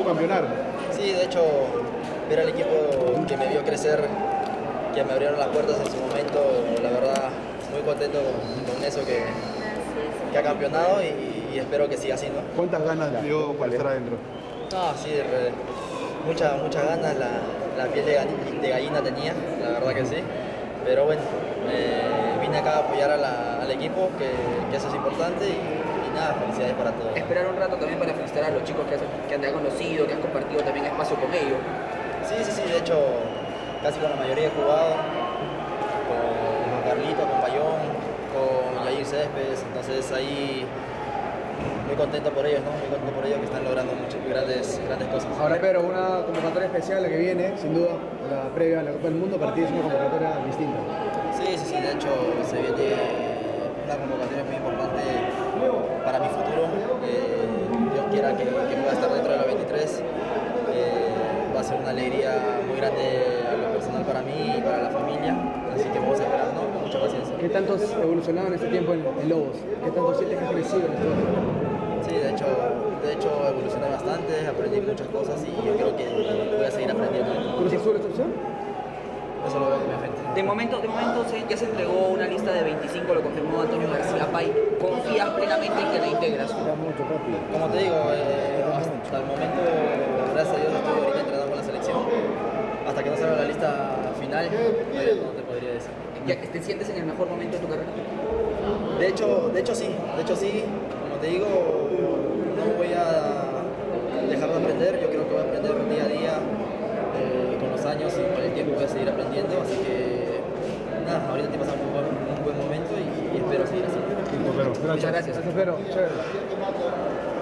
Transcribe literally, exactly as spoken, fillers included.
campeonar. Sí, de hecho, ver al equipo que me vio crecer, que me abrieron las puertas en su momento, la verdad, muy contento con, con eso que, que ha campeonado y, y espero que siga así, ¿no? ¿Cuántas ganas le dio para estar adentro? No, sí, re, muchas muchas ganas, la, la piel de gallina, de gallina tenía, la verdad que sí, pero bueno, eh, vine acá a apoyar a la, al equipo, que, que eso es importante y, y nada, felicidades para todos. Esperar un rato también para felicitar a los chicos que, has, que han conocido, que has compartido también espacio con ellos. Sí, sí, sí, de hecho, casi con la mayoría he jugado, con, con Carlito, con Payón, con Yair Céspedes, entonces ahí muy contento por ellos, ¿no? Muy contento por ellos que están logrando muchas grandes, grandes cosas. Ahora, pero una convocatoria especial la que viene, sin duda, la previa a la Copa del Mundo, para ti es una convocatoria distinta. Sí, sí, sí, de hecho se viene una convocatoria muy importante para mi futuro. Eh, Dios quiera que, que pueda estar dentro de la veintitrés. Eh, va a ser una alegría muy grande a lo personal para mí y para la familia, así que vamos a esperar, ¿no? Con mucha paciencia. ¿Qué tanto has evolucionado en este tiempo en, en Lobos? ¿Qué tanto sientes que has crecido en este tiempo? Sí, de hecho, de hecho evolucioné bastante, aprendí muchas cosas y yo creo que voy a seguir aprendiendo. ¿Cruz Azul esta opción? Eso lo veo con mi gente. De momento, de momento se, ya se entregó una lista de veinticinco, lo confirmó Antonio García Pay. ¿Confías plenamente en que la integras? Como te digo, eh, hasta el momento, gracias a Dios, estoy ahorita entrenando con la selección. Hasta que no salga la lista final, no te podría decir. ¿Ya te sientes en el mejor momento de tu carrera? De hecho, de hecho sí, de hecho sí. Como te digo, no voy a dejar de aprender. Yo creo que voy a aprender día a día. Eh, con los años y con el tiempo voy a seguir aprendiendo, así que nada, ahorita estoy pasando un buen, un buen momento y, y espero seguir así. Muchas gracias. Gracias, Pedro. Chévere.